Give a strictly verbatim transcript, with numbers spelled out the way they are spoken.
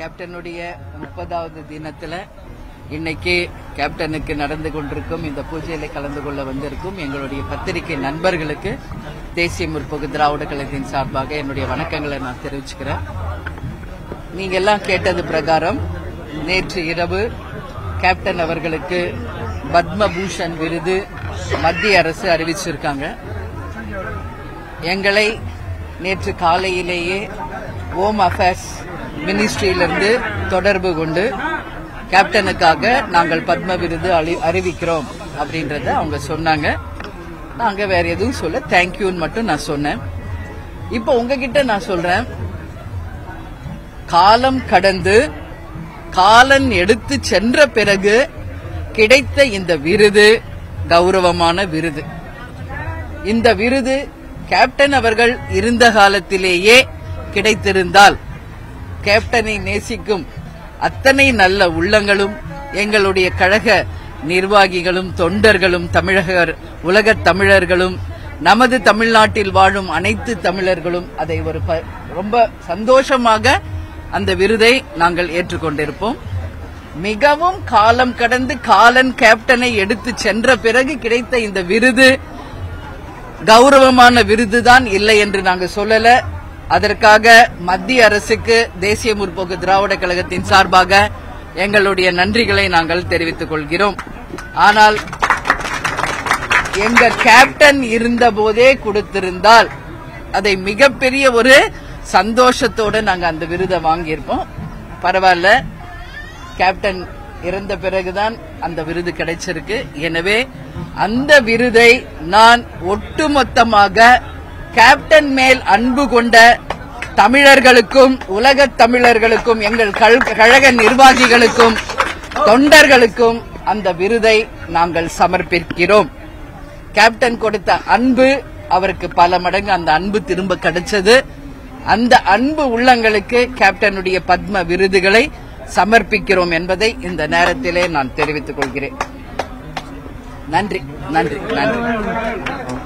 கேப்டனுடைய முப்பதாவது தினத்துல இன்னைக்கு கேப்டனுக்கு நடந்து கொண்டிருக்கும் இந்த பூஜையில கலந்து கொள்ள வந்திருக்கும் எங்களுடைய பத்திரிகை நண்பர்களுக்கு தேசிய முற்போக்கு திராவிட கழகத்தின் சார்பாக என்னுடைய வணக்கங்களை நான் தெரிவிச்சுக்கிறேன். நீங்க எல்லாம் கேட்டது பிரகாரம் நேற்று இரவு கேப்டன் அவர்களுக்கு பத்மபூஷன் விருது மத்திய அரசு அறிவிச்சிருக்காங்க. எங்களை நேற்று காலையிலேயே ஹோம் அஃபேர்ஸ் மினிஸ்ட்ரியிலிருந்து தொடர்பு கொண்டு கேப்டனுக்காக நாங்கள் பத்ம விருது அறிவிக்கிறோம் அப்படின்றத அவங்க சொன்னாங்க. நாங்க வேற எதுவும் சொல்ல தேங்க்யூன்னு மட்டும் நான் சொன்னேன். இப்ப உங்ககிட்ட நான் சொல்றேன், காலம் கடந்து காலன் எடுத்து சென்ற பிறகு கிடைத்த இந்த விருது கௌரவமான விருது. இந்த விருது கேப்டன் அவர்கள் இருந்த காலத்திலேயே கிடைத்திருந்தால் கேப்டனை நேசிக்கும் அத்தனை நல்ல உள்ளங்களும் எங்களுடைய கழக நிர்வாகிகளும் தொண்டர்களும் தமிழக உலக தமிழர்களும் நமது தமிழ்நாட்டில் வாழும் அனைத்து தமிழர்களும் அதை ஒரு ரொம்ப சந்தோஷமாக அந்த விருதை நாங்கள் ஏற்றுக்கொண்டிருப்போம். மிகவும் காலம் கடந்து காலன் கேப்டனை எடுத்து சென்ற பிறகு கிடைத்த இந்த விருது கௌரவமான விருதுதான் இல்லை என்று நாங்கள் சொல்லல. அதற்காக மத்திய அரசுக்கு தேசிய முற்போக்கு திராவிட கழகத்தின் சார்பாக எங்களுடைய நன்றிகளை நாங்கள் தெரிவித்துக் கொள்கிறோம். ஆனால் எங்க கேப்டன் இருந்த போதே கொடுத்திருந்தால் அதை மிகப்பெரிய ஒரு சந்தோஷத்தோடு நாங்க அந்த விருதை வாங்கியிருப்போம். பரவாயில்ல, கேப்டன் இறந்த பிறகுதான் அந்த விருது கிடைச்சிருக்கு. எனவே அந்த விருதை நான் ஒட்டுமொத்தமாக கேப்டன் மேல் அன்பு கொண்ட தமிழர்களுக்கும் உலக தமிழர்களுக்கும் எங்கள் கழக நிர்வாகிகளுக்கும் தொண்டர்களுக்கும் அந்த விருதை நாங்கள் சமர்ப்பிக்கிறோம். கேப்டன் கொடுத்த அன்பு அவருக்கு பல மடங்கு அந்த அன்பு திரும்ப கிடைச்சது. அந்த அன்பு உள்ளங்களுக்கு கேப்டனுடைய பத்ம விருதுகளை சமர்ப்பிக்கிறோம் என்பதை இந்த நேரத்திலே நான் தெரிவித்துக் கொள்கிறேன். நன்றி நன்றி நன்றி.